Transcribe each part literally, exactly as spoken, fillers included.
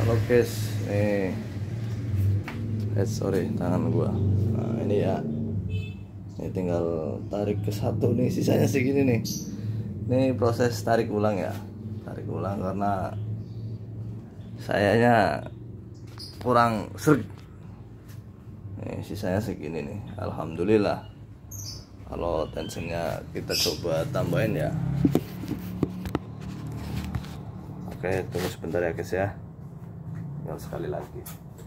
Halo guys, nih, eh sorry tangan gua. Nah ini ya, ini tinggal tarik ke satu nih, sisanya segini nih. Ini proses tarik ulang ya, tarik ulang karena sayanya kurang serg. Nih sisanya segini nih, alhamdulillah. Kalau tensionnya kita coba tambahin ya. Oke, tunggu sebentar ya guys ya. Tinggal sekali lagi.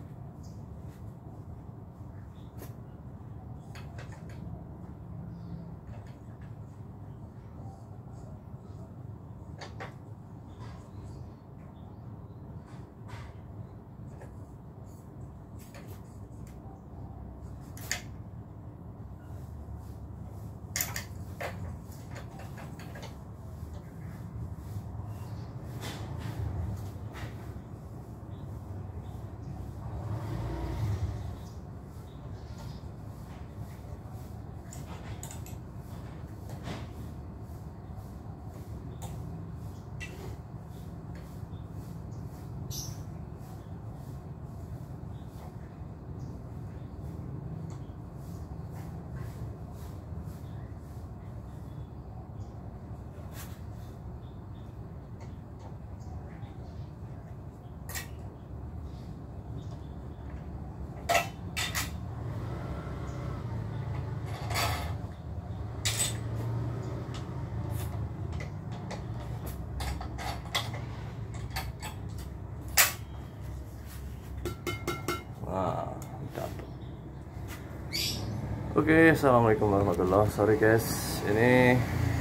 Nah, dapet. Oke, assalamualaikum warahmatullahi wabarakatuh. Sorry guys, ini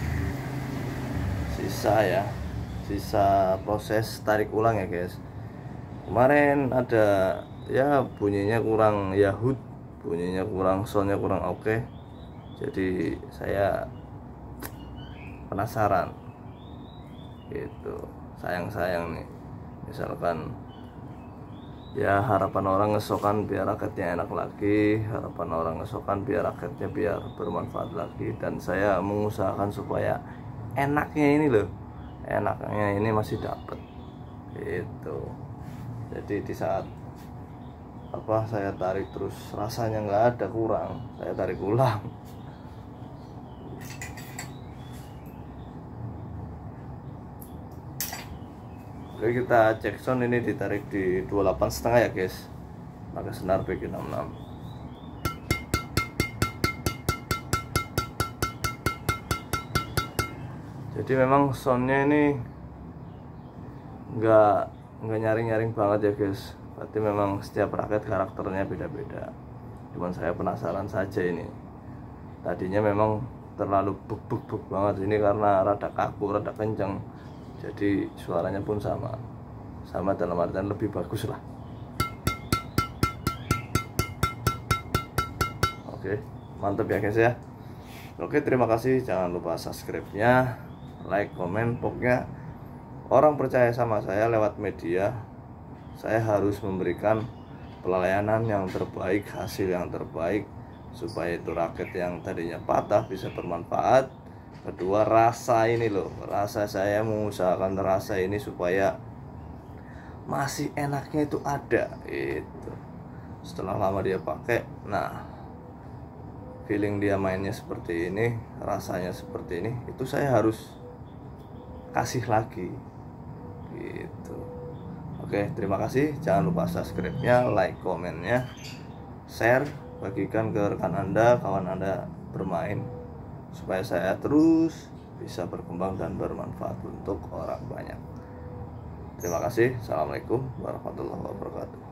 sisa ya, sisa proses tarik ulang ya guys. Kemarin ada ya bunyinya kurang yahut, bunyinya kurang, soundnya kurang oke. Jadi saya penasaran, gitu. Sayang-sayang nih, misalkan ya harapan orang ngesokan biar raketnya enak lagi, harapan orang ngesokan biar raketnya biar bermanfaat lagi, dan saya mengusahakan supaya enaknya ini loh, enaknya ini masih dapet gitu. Jadi di saat apa saya tarik terus rasanya nggak ada, kurang, saya tarik ulang. Oke, kita cek sound. Ini ditarik di dua puluh delapan setengah ya guys, pakai senar B G enam puluh enam. Jadi memang soundnya ini nggak nggak nyaring-nyaring banget ya guys. Berarti memang setiap raket karakternya beda-beda. Cuman saya penasaran saja ini. Tadinya memang terlalu buk-buk-buk banget, ini karena rada kaku, rada kenceng. Jadi suaranya pun sama, sama dalam artian lebih bagus lah. Oke, mantap ya guys ya. Oke, terima kasih. Jangan lupa subscribe-nya, like, komen. Pokoknya orang percaya sama saya lewat media, saya harus memberikan pelayanan yang terbaik, hasil yang terbaik, supaya itu raket yang tadinya patah bisa bermanfaat. Kedua, rasa ini loh, rasa saya mengusahakan rasa ini supaya masih enaknya itu ada itu. Setelah lama dia pakai, nah feeling dia mainnya seperti ini, rasanya seperti ini, itu saya harus kasih lagi gitu. Oke, terima kasih. Jangan lupa subscribe-nya, like, komennya, share, bagikan ke rekan Anda, kawan Anda bermain, supaya saya terus bisa berkembang dan bermanfaat untuk orang banyak. Terima kasih. Assalamualaikum warahmatullahi wabarakatuh.